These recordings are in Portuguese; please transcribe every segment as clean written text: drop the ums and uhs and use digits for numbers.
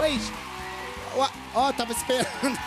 Oi. Ó, tava esperando.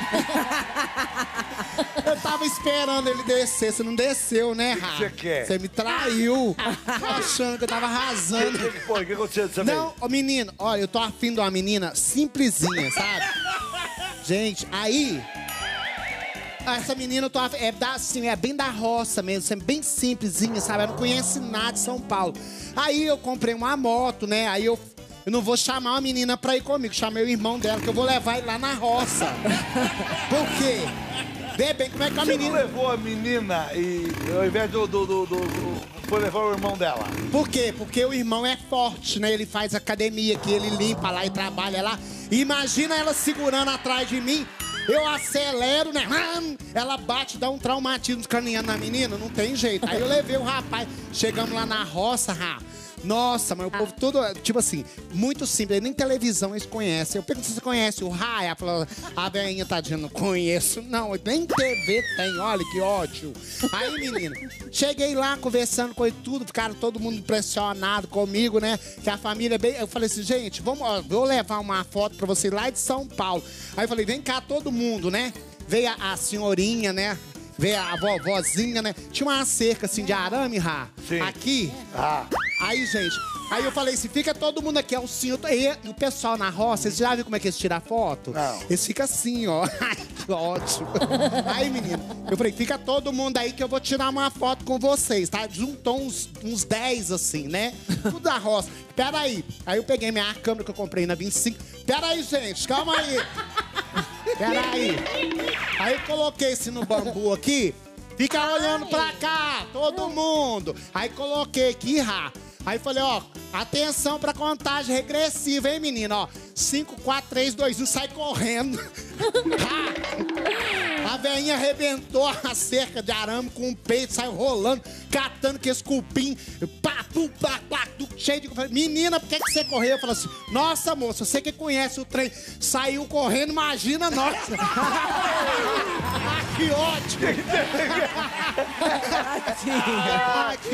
Eu tava esperando ele descer. Você não desceu, né, Rá? O que você quer? Você me traiu. Tô achando que eu tava arrasando. O que foi? O que aconteceu dessa vez? Não, ô menino, olha, eu tô afim de uma menina simplesinha, sabe? Gente, aí... Essa menina, eu tô afim, assim, é bem da roça mesmo, é bem simplesinha, sabe? Ela não conhece nada de São Paulo. Aí eu comprei uma moto, né? Aí eu não vou chamar uma menina pra ir comigo. Chamei o irmão dela, que eu vou levar ele lá na roça. Por quê? Vê bem como é que a menina... Você não levou a menina e ao invés foi levar o irmão dela? Por quê? Porque o irmão é forte, né? Ele faz academia aqui, ele limpa lá e trabalha lá. Imagina ela segurando atrás de mim. Eu acelero, né? Ela bate, dá um traumatismo craniano na menina, não tem jeito. Aí eu levei o rapaz, chegamos lá na roça, nossa, mas o povo todo, tipo assim, muito simples, nem televisão eles conhecem. Eu pergunto se você conhece o Raia, ela falou, a velhinha tá dizendo, não conheço, não, nem TV tem, olha que ótimo. Aí, menina, cheguei lá conversando com ele tudo, ficaram todo mundo impressionado comigo, né? Que a família é bem. Eu falei assim, gente, vou levar uma foto pra você lá de São Paulo. Aí eu falei, vem cá todo mundo, né? Veio a senhorinha, né? Veio a vovozinha, né? Tinha uma cerca assim de arame, Sim. aqui. Aí, gente, aí eu falei assim, fica todo mundo aqui, é o senhor. E o pessoal na roça, vocês já viram como é que eles tiram foto? Não. Eles ficam assim, ó. Ai, que ótimo. Aí, menino, eu falei, fica todo mundo aí que eu vou tirar uma foto com vocês, tá? Juntou uns 10 assim, né? Tudo da roça. Pera aí. Aí eu peguei minha câmera que eu comprei na 25. Pera aí, gente, calma aí. Pera aí. Aí eu coloquei esse no bambu aqui. Fica olhando pra cá, todo mundo. Aí coloquei aqui, Aí falei, ó, atenção pra contagem regressiva, hein, menino? Ó, 5, 4, 3, 2, 1, sai correndo. A velhinha arrebentou a cerca de arame com o peito, saiu rolando, catando com esse cupim, cheio de... Menina, por que você correu? Eu falei assim, nossa, moça, você que conhece o trem, saiu correndo, imagina, nossa. Que ótimo.